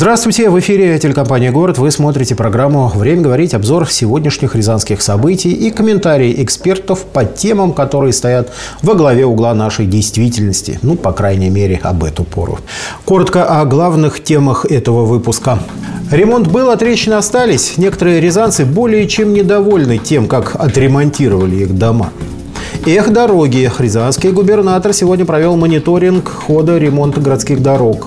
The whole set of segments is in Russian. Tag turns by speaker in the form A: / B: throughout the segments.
A: Здравствуйте! В эфире телекомпания «Город». Вы смотрите программу «Время говорить», обзор сегодняшних рязанских событий и комментарии экспертов по темам, которые стоят во главе угла нашей действительности. Ну, по крайней мере, об эту пору. Коротко о главных темах этого выпуска. Ремонт был, а трещины остались. Некоторые рязанцы более чем недовольны тем, как отремонтировали их дома. Эх, дороги! Рязанский губернатор сегодня провел мониторинг хода ремонта городских дорог.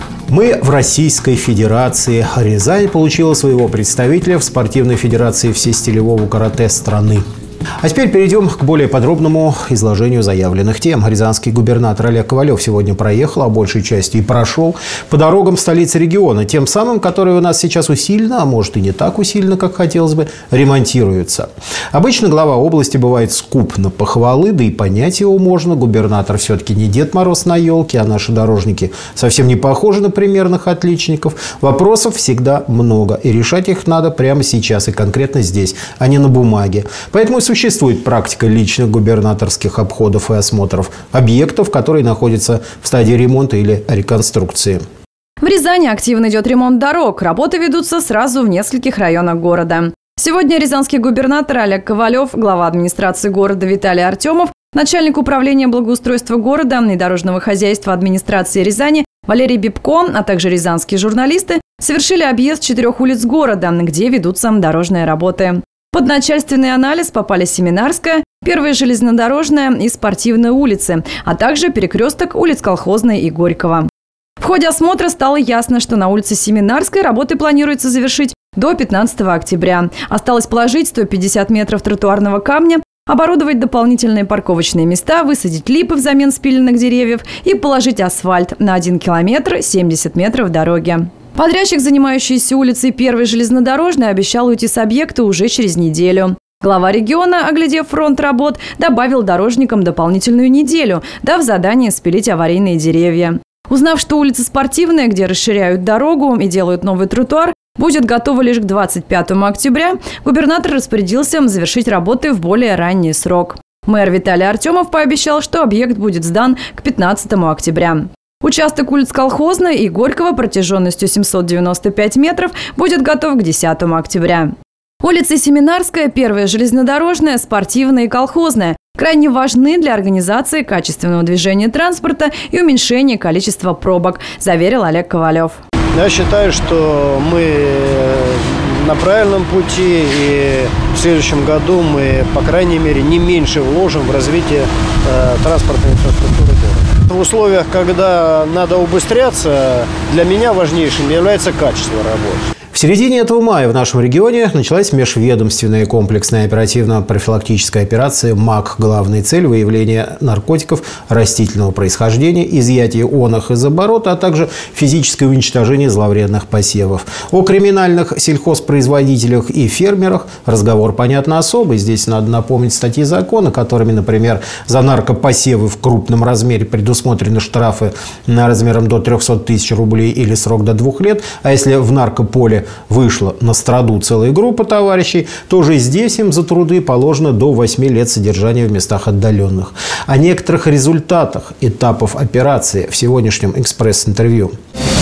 A: Мы в Российской Федерации. Рязань получила своего представителя в спортивной федерации всестилевого карате страны. А теперь перейдем к более подробному изложению заявленных тем. Рязанский губернатор Олег Ковалев сегодня проехал, а большей частью и прошел по дорогам столицы региона, тем самым, которые у нас сейчас усиленно, а может и не так усиленно, как хотелось бы, ремонтируются. Обычно глава области бывает скуп на похвалы, да и понять его можно. Губернатор все-таки не Дед Мороз на елке, а наши дорожники совсем не похожи на примерных отличников. Вопросов всегда много, и решать их надо прямо сейчас и конкретно здесь, а не на бумаге. Поэтому существует практика личных губернаторских обходов и осмотров объектов, которые находятся в стадии ремонта или реконструкции.
B: В Рязани активно идет ремонт дорог. Работы ведутся сразу в нескольких районах города. Сегодня рязанский губернатор Олег Ковалев, глава администрации города Виталий Артемов, начальник управления благоустройства города и дорожного хозяйства администрации Рязани Валерий Бибко, а также рязанские журналисты совершили объезд 4 улиц города, где ведутся дорожные работы. Под начальственный анализ попали Семинарская, Первая железнодорожная и Спортивная улицы, а также перекресток улиц Колхозной и Горького. В ходе осмотра стало ясно, что на улице Семинарской работы планируется завершить до 15 октября. Осталось положить 150 метров тротуарного камня, оборудовать дополнительные парковочные места, высадить липы взамен спиленных деревьев и положить асфальт на 1 километр 70 метров дороги. Подрядчик, занимающийся улицей Первой железнодорожной, обещал уйти с объекта уже через неделю. Глава региона, оглядев фронт работ, добавил дорожникам дополнительную неделю, дав задание спилить аварийные деревья. Узнав, что улица Спортивная, где расширяют дорогу и делают новый тротуар, будет готова лишь к 25 октября, губернатор распорядился завершить работы в более ранний срок. Мэр Виталий Артемов пообещал, что объект будет сдан к 15 октября. Участок улиц Колхозной и Горького протяженностью 795 метров будет готов к 10 октября. Улицы Семинарская, Первая железнодорожная, Спортивная и Колхозная крайне важны для организации качественного движения транспорта и уменьшения количества пробок, заверил Олег Ковалев.
C: Я считаю, что мы на правильном пути, и в следующем году мы, по крайней мере, не меньше вложим в развитие транспортной инфраструктуры города. В условиях, когда надо убыстряться, для меня важнейшим является качество работы.
A: В середине этого мая в нашем регионе началась межведомственная комплексная оперативно-профилактическая операция МАК. Главная цель – выявление наркотиков растительного происхождения, изъятие оных из оборота, а также физическое уничтожение зловредных посевов. О криминальных сельхозпроизводителях и фермерах разговор, понятно, особый. Здесь надо напомнить статьи закона, которыми, например, за наркопосевы в крупном размере предусмотрены штрафы размером до 300 тысяч рублей или срок до 2 лет. А если в наркополе вышла на страду целая группа товарищей, то уже здесь им за труды положено до 8 лет содержания в местах отдаленных. О некоторых результатах этапов операции в сегодняшнем экспресс-интервью.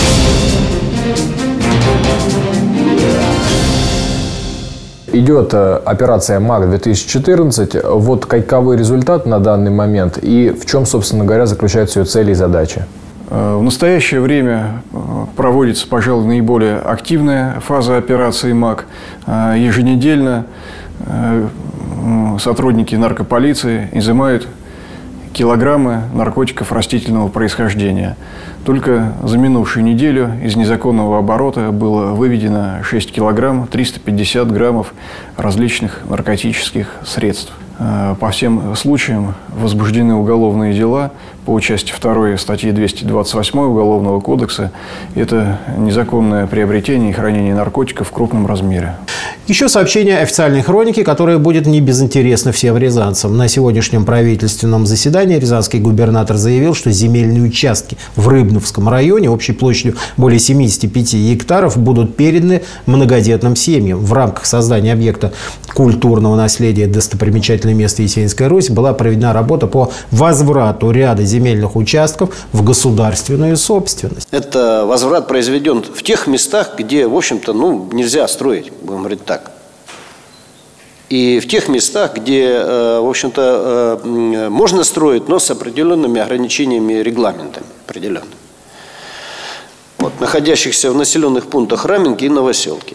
D: Идет операция МАК-2014. Вот каковы результаты на данный момент и в чем, собственно говоря, заключаются ее цели и задачи?
E: В настоящее время проводится, пожалуй, наиболее активная фаза операции МАК. Еженедельно сотрудники наркополиции изымают килограммы наркотиков растительного происхождения. Только за минувшую неделю из незаконного оборота было выведено 6 килограмм 350 граммов различных наркотических средств. По всем случаям возбуждены уголовные дела по участию 2 статьи 228 Уголовного кодекса. Это незаконное приобретение и хранение наркотиков в крупном размере.
A: Еще сообщение официальной хроники, которое будет не безинтересно всем рязанцам. На сегодняшнем правительственном заседании рязанский губернатор заявил, что земельные участки в Рыбновском районе общей площадью более 75 гектаров будут переданы многодетным семьям. В рамках создания объекта культурного наследия достопримечательное место Есенинская Русь была проведена работа по возврату ряда земельных участков в государственную собственность.
C: Это возврат произведен в тех местах, где, в общем-то, нельзя строить, будем говорить так. И в тех местах, где, в общем-то, можно строить, но с определенными ограничениями и регламентами определенными. Находящихся в населенных пунктах Раменки и Новоселки.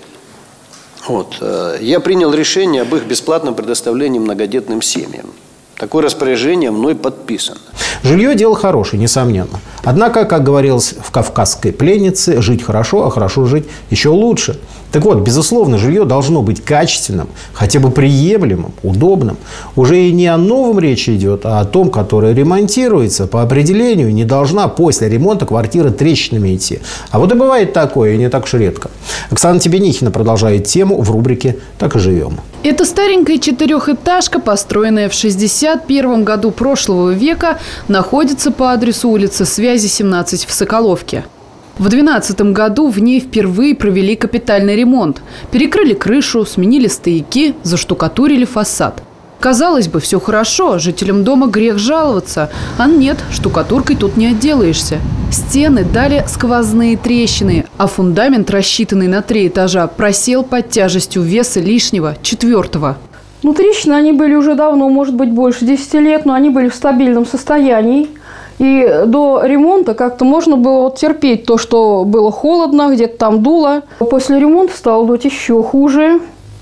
C: Я принял решение об их бесплатном предоставлении многодетным семьям. Такое распоряжение мной подписано.
A: Жилье – дело хорошее, несомненно. Однако, как говорилось в «Кавказской пленнице», жить хорошо, а хорошо жить еще лучше. Так вот, безусловно, жилье должно быть качественным, хотя бы приемлемым, удобным. Уже и не о новом речь идет, а о том, которое ремонтируется. По определению не должна после ремонта квартира трещинами идти. А вот и бывает такое, и не так уж редко. Оксана Тебенихина продолжает тему в рубрике «Так и живем».
F: Это старенькая четырехэтажка, построенная в 1961 году прошлого века, находится по адресу улицы Связи, 17 в Соколовке. В 2012 году в ней впервые провели капитальный ремонт. Перекрыли крышу, сменили стояки, заштукатурили фасад. Казалось бы, все хорошо, жителям дома грех жаловаться. А нет, штукатуркой тут не отделаешься. Стены дали сквозные трещины, а фундамент, рассчитанный на 3 этажа, просел под тяжестью веса лишнего, 4-го.
G: Трещины, они были уже давно, может быть, больше 10 лет, но они были в стабильном состоянии. И до ремонта как-то можно было терпеть то, что было холодно, где-то там дуло. После ремонта стало дуть еще хуже.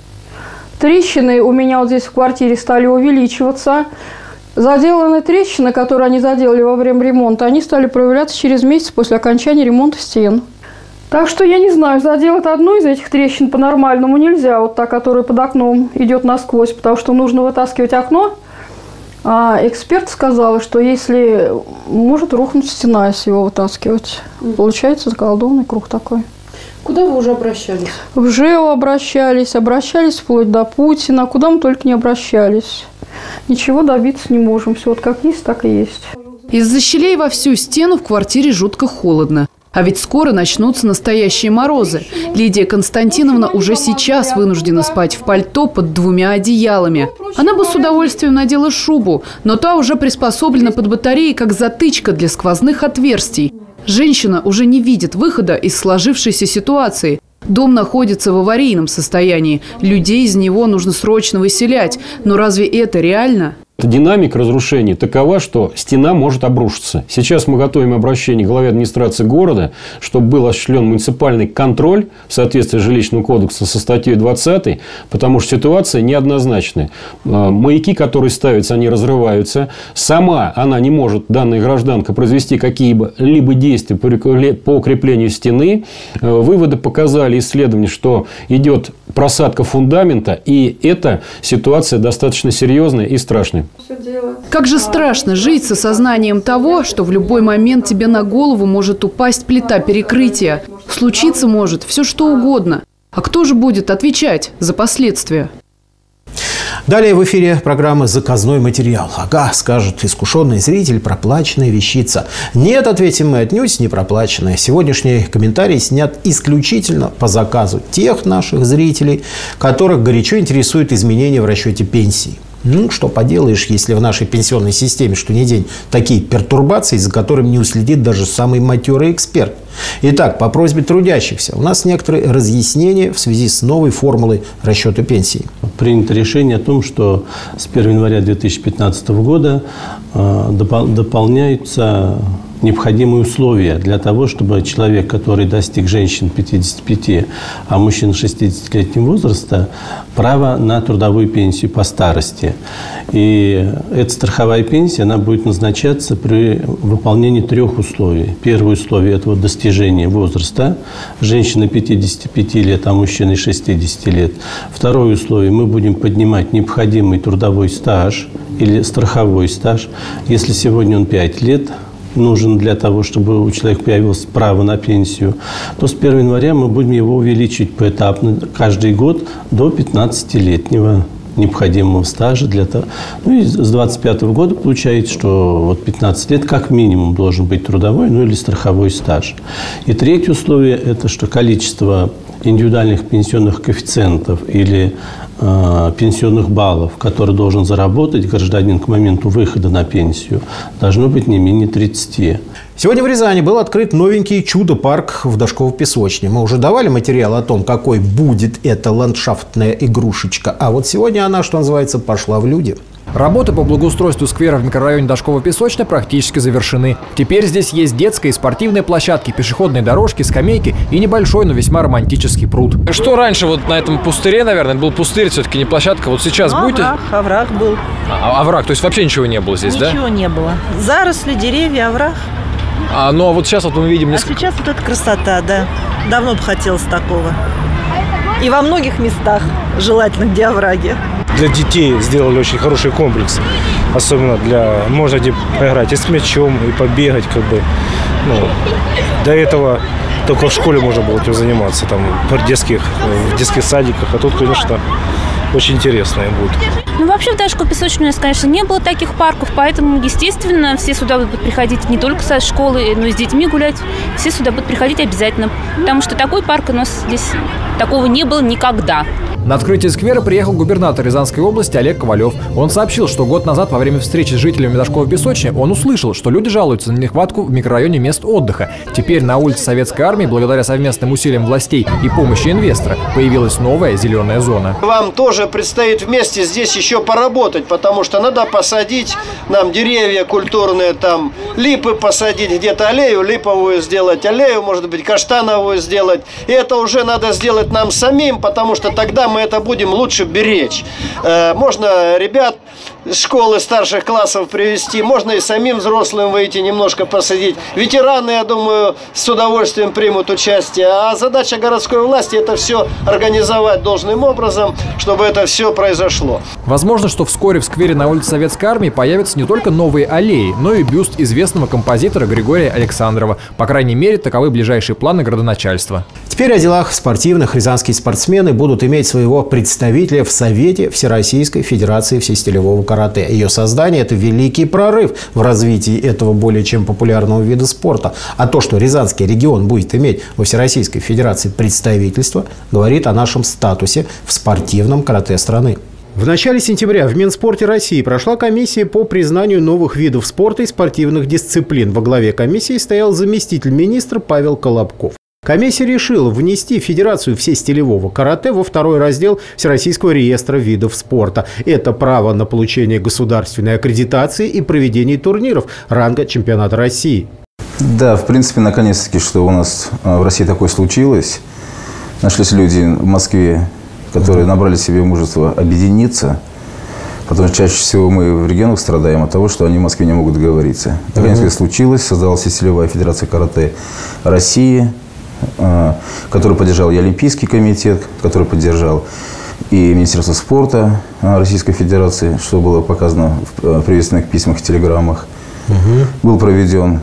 G: Трещины у меня здесь в квартире стали увеличиваться. Заделанные трещины, которые они заделали во время ремонта, они стали проявляться через месяц после окончания ремонта стен. Так что я не знаю, заделать одну из этих трещин по-нормальному нельзя. Вот та, которая под окном идет насквозь, потому что нужно вытаскивать окно. А эксперт сказал, что если может рухнуть стена, если его вытаскивать. Получается заколдованный круг такой.
F: Куда вы уже обращались?
G: В ЖЭО обращались вплоть до Путина. Куда мы только не обращались. Ничего добиться не можем. Все вот как есть, так и есть.
F: Из-за щелей во всю стену в квартире жутко холодно. А ведь скоро начнутся настоящие морозы. Лидия Константиновна уже сейчас вынуждена спать в пальто под 2 одеялами. Она бы с удовольствием надела шубу, но та уже приспособлена под батареи как затычка для сквозных отверстий. Женщина уже не видит выхода из сложившейся ситуации. Дом находится в аварийном состоянии. Людей из него нужно срочно выселять. Но разве это реально?
H: Динамика разрушений такова, что стена может обрушиться. Сейчас мы готовим обращение к главе администрации города, чтобы был осуществлен муниципальный контроль в соответствии с жилищным кодексом со статьей 20, потому что ситуация неоднозначная. Маяки, которые ставятся, они разрываются. Сама она не может, данная гражданка, произвести какие-либо действия по укреплению стены. Выводы показали исследования, что идет просадка фундамента, и эта ситуация достаточно серьезная и страшная.
F: Как же страшно жить с осознанием того, что в любой момент тебе на голову может упасть плита перекрытия. Случиться может все что угодно. А кто же будет отвечать за последствия?
A: Далее в эфире программы «Заказной материал». Ага, скажет искушенный зритель, проплаченная вещица. Нет, ответим мы, отнюдь не проплаченная. Сегодняшний комментарий снят исключительно по заказу тех наших зрителей, которых горячо интересуют изменения в расчете пенсии. Что поделаешь, если в нашей пенсионной системе что ни день такие пертурбации, за которыми не уследит даже самый матерый эксперт. Итак, по просьбе трудящихся у нас некоторые разъяснения в связи с новой формулой расчета пенсии.
I: Принято решение о том, что с 1 января 2015 года дополняются необходимые условия для того, чтобы человек, который достиг женщин 55, а мужчин 60-летнего возраста, право на трудовую пенсию по старости. И эта страховая пенсия, она будет назначаться при выполнении 3 условий. Первое условие – это вот достижение возраста. Женщины 55 лет, а мужчины 60 лет. Второе условие – мы будем поднимать необходимый трудовой стаж или страховой стаж. Если сегодня он 5 лет, нужен для того, чтобы у человека появилось право на пенсию, то с 1 января мы будем его увеличить поэтапно каждый год до 15-летнего необходимого стажа для того. Ну и с 2025 года получается, что вот 15 лет как минимум должен быть трудовой, ну или страховой стаж. И третье условие – это что количество индивидуальных пенсионных коэффициентов или пенсионных баллов, которые должен заработать гражданин к моменту выхода на пенсию, должно быть не менее 30.
A: Сегодня в Рязани был открыт новенький чудо-парк в Дашково-Песочне. Мы уже давали материал о том, какой будет эта ландшафтная игрушечка. А вот сегодня она, что называется, пошла в люди.
J: Работы по благоустройству сквера в микрорайоне Дашково-Песочное практически завершены. Теперь здесь есть детская и спортивные площадки, пешеходные дорожки, скамейки и небольшой, но весьма романтический пруд. Что раньше вот на этом пустыре, наверное, был пустырь, все-таки не площадка. Вот сейчас будете?
K: Овраг был.
J: Овраг, то есть вообще ничего не было здесь, да?
K: Ничего не было. Заросли, деревья, овраг.
J: Ну а вот сейчас вот мы видим несколько...
K: А сейчас вот эта красота, да. Давно бы хотелось такого. И во многих местах, желательно, где овраги.
L: Для детей сделали очень хороший комплекс. Особенно можно где поиграть и с мячом, и побегать, как бы. Ну, до этого только в школе можно было этим заниматься, там, в детских садиках. А тут, конечно, очень интересно им будет.
M: Ну, вообще в Дашково-Песочном у нас, конечно, не было таких парков, поэтому, естественно, все сюда будут приходить не только со школы, но и с детьми гулять. Все сюда будут приходить обязательно, потому что такой парк у нас здесь, такого не было никогда.
J: На открытие сквера приехал губернатор Рязанской области Олег Ковалев. Он сообщил, что год назад во время встречи с жителями Дашково-Песочной он услышал, что люди жалуются на нехватку в микрорайоне мест отдыха. Теперь на улице Советской Армии, благодаря совместным усилиям властей и помощи инвестора, появилась новая зеленая зона.
C: Вам тоже предстоит вместе здесь еще поработать, потому что надо посадить нам деревья культурные, там липы посадить, где-то аллею липовую сделать, аллею, может быть, каштановую сделать. И это уже надо сделать нам самим, потому что тогда мы это будем лучше беречь. Можно ребят с школы старших классов привезти, можно и самим взрослым выйти, немножко посадить. Ветераны, я думаю, с удовольствием примут участие. А задача городской власти – это все организовать должным образом, чтобы это все произошло.
J: Возможно, что вскоре в сквере на улице Советской Армии появятся не только новые аллеи, но и бюст известного композитора Григория Александрова. По крайней мере, таковы ближайшие планы градоначальства.
A: Теперь о делах спортивных. Рязанские спортсмены будут иметь своего представителя в Совете Всероссийской Федерации всестилевого карате. Ее создание – это великий прорыв в развитии этого более чем популярного вида спорта. А то, что Рязанский регион будет иметь во Всероссийской Федерации представительство, говорит о нашем статусе в спортивном карате страны. В начале сентября в Минспорте России прошла комиссия по признанию новых видов спорта и спортивных дисциплин. Во главе комиссии стоял заместитель министра Павел Колобков. Комиссия решила внести Федерацию всестилевого карате во второй раздел Всероссийского реестра видов спорта. Это право на получение государственной аккредитации и проведение турниров ранга чемпионата России.
N: Да, в принципе, наконец-таки, что у нас в России такое случилось. Нашлись люди в Москве, которые набрали себе мужество объединиться. Потому что чаще всего мы в регионах страдаем от того, что они в Москве не могут договориться. Наконец-таки случилось. Создалась Всестилевая Федерация карате России, который поддержал и Олимпийский комитет, который поддержал и Министерство спорта Российской Федерации, что было показано в приветственных письмах и телеграммах. Был проведен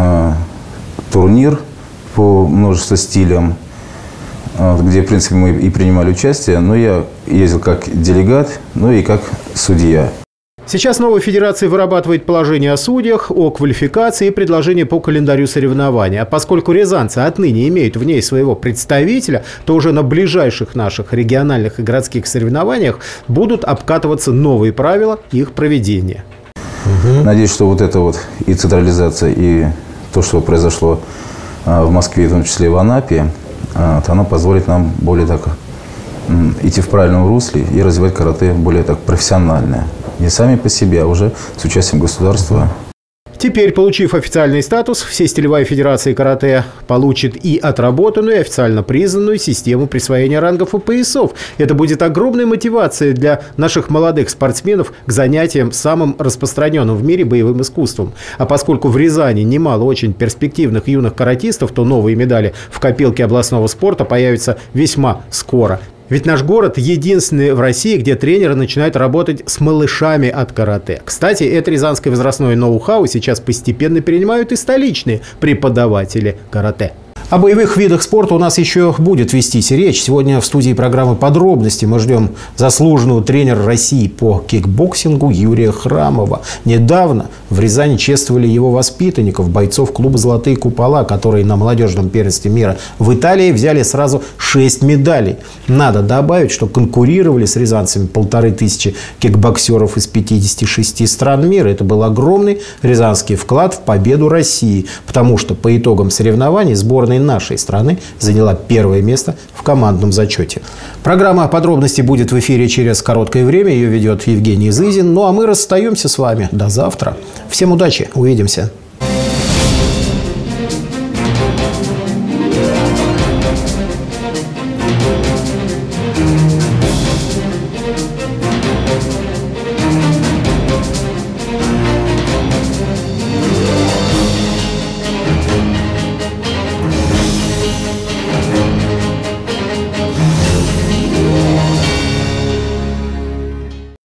N: турнир по множеству стилям, где, в принципе, мы и принимали участие, но я ездил как делегат, но и как судья.
A: Сейчас новая федерация вырабатывает положение о судьях, о квалификации и предложения по календарю соревнований. А поскольку рязанцы отныне имеют в ней своего представителя, то уже на ближайших наших региональных и городских соревнованиях будут обкатываться новые правила их проведения.
N: Надеюсь, что вот это вот и централизация, и то, что произошло в Москве, в том числе и в Анапе, оно позволит нам более так идти в правильном русле и развивать карате более так профессионально. Не сами по себе, а уже с участием государства.
A: Теперь, получив официальный статус, Всестилевая Федерация карате получит и отработанную, и официально признанную систему присвоения рангов и поясов. Это будет огромной мотивацией для наших молодых спортсменов к занятиям самым распространенным в мире боевым искусством. А поскольку в Рязани немало очень перспективных юных каратистов, то новые медали в копилке областного спорта появятся весьма скоро. Ведь наш город единственный в России, где тренеры начинают работать с малышами от карате. Кстати, это рязанское возрастное ноу-хау сейчас постепенно перенимают и столичные преподаватели карате. О боевых видах спорта у нас еще будет вестись речь. Сегодня в студии программы «Подробности» мы ждем заслуженного тренера России по кикбоксингу Юрия Храмова. Недавно в Рязани чествовали его воспитанников, бойцов клуба «Золотые купола», которые на молодежном первенстве мира в Италии взяли сразу 6 медалей. Надо добавить, что конкурировали с рязанцами 1500 кикбоксеров из 56 стран мира. Это был огромный рязанский вклад в победу России, потому что по итогам соревнований сборная нашей страны заняла первое место в командном зачете. Программа «Подробности» будет в эфире через короткое время. Ее ведет Евгений Зызин. Ну а мы расстаемся с вами. До завтра. Всем удачи. Увидимся.